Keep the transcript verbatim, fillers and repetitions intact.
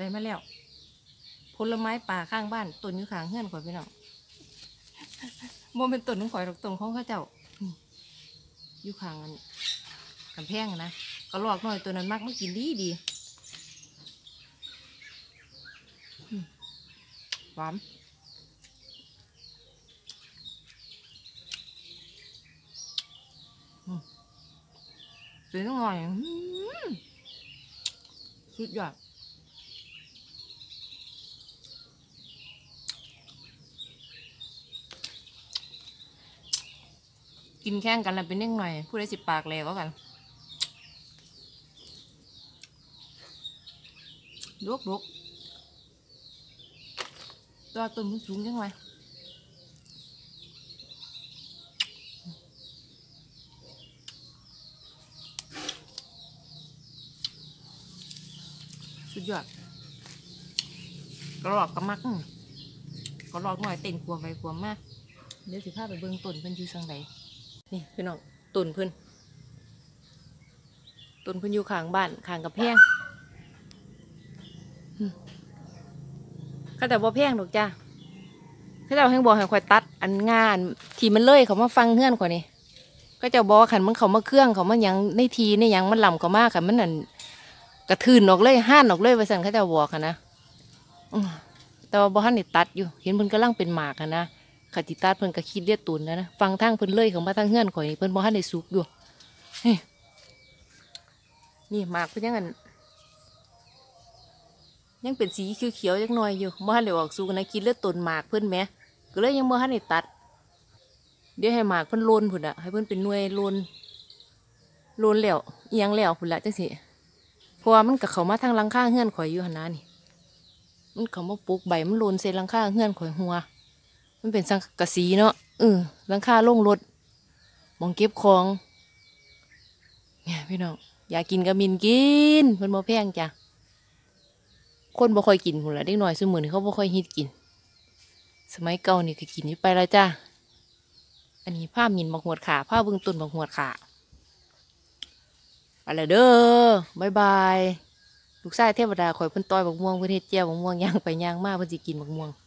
ได้มาแล้วผลไม้ป่าข้างบ้านต้นอยู่ข้างเฮือนข่อยพี่น้องโมเป็นต้นของข่อยดอกต้นของข้าเจ้าอยู่ข้างกันกำแพงนะก็ลอกหน่อยตัวนั้นมากไม่กินดีดีหวานเสียงหน่อยสุดยอดกินแข่งกันแล้วเป็นยังไงผู้ใดสิปากแหลวกันลุกลุกตัวต้นมันสูงยังไงสุดยอดกระรอกกระมักกระรอกหน่อยเต้นขวบไปขวบมากเดี๋ยวสิพาไปเบิ่งต้นเพิ่นอยู่สังใดนี่พี่น้องต้นเพิ่นต้นเพิ่นอยู่ข้างบ้านข้างกับแพงข้าแต่บ่แพงดอกจ้าข้าเจ้าให้บอกให้ข่อยตัดอันงานที่มันเลยเขามาฟังเฮือนข่อยนี่ก็จะบอกขันมันเขามาเครื่องเขามายังในทีในยังมันลำเขามากขันมันนั่นกระทืนออกเลยห้านออกเลยไปสั่งข้าเจ้าบอกค่ะนะแต่ว่าบ่ฮั่นนี่ตัดอยู่เห็นเพิ่นกำลังเป็นหมากค่ะนะขัดติตัดเพิ่นก็คิดเลียดตุนนะนะฟังทางเพิ่นเลยเขามาทางเฮือนข่อยเพิ่นบ่ฮั่นได้สุกอยู่นี่หมากเพิ่นยังอันยังเป็นสีเขียวๆจักหน่อยอยู่บ่ฮั่นได้ออกสุกนะคิดเลียดตุนหมากเพิ่นแหมก็เลยยังบ่ฮั่นได้ตัดเดี๋ยวให้หมากเพิ่นโลนพุ่นอ่ะให้เพิ่นเป็นหน่วยโลนโลนแล้วเอียงแล้วพุ่นละจังสิเพราะว่ามันกับเขามาทางหลังคาเฮือนข่อยอยู่หันนะนี่มันเขามาปลูกใบมันโลนใส่หลังคาเฮือนข่อยหัวมันเป็นสังกะสีเนาะเออหลังคาโล่งรถมองเก็บของเนี่ยพี่น้องอยากกินก็มินกินเพิ่นบ่แพงจ้ะคนบ่ค่อยกินพุ่นละเด็กน้อยซุมื้อนี้เขาบ่ค่อยฮิตกินสมัยเก่านี่ก็กินอยู่ไปแล้วจ้าอันนี้ผ้ามินบักหวดขาผ้าเบื้องต้นบักหวดขาไปแล้วเด้อบายบายลูกชายเทวดาข่อยเพิ่นต้อยบักม่วงเพิ่นเฮ็ดแจ่วบักม่วงย่างไปย่างมาเพิ่นสิกินบักม่วง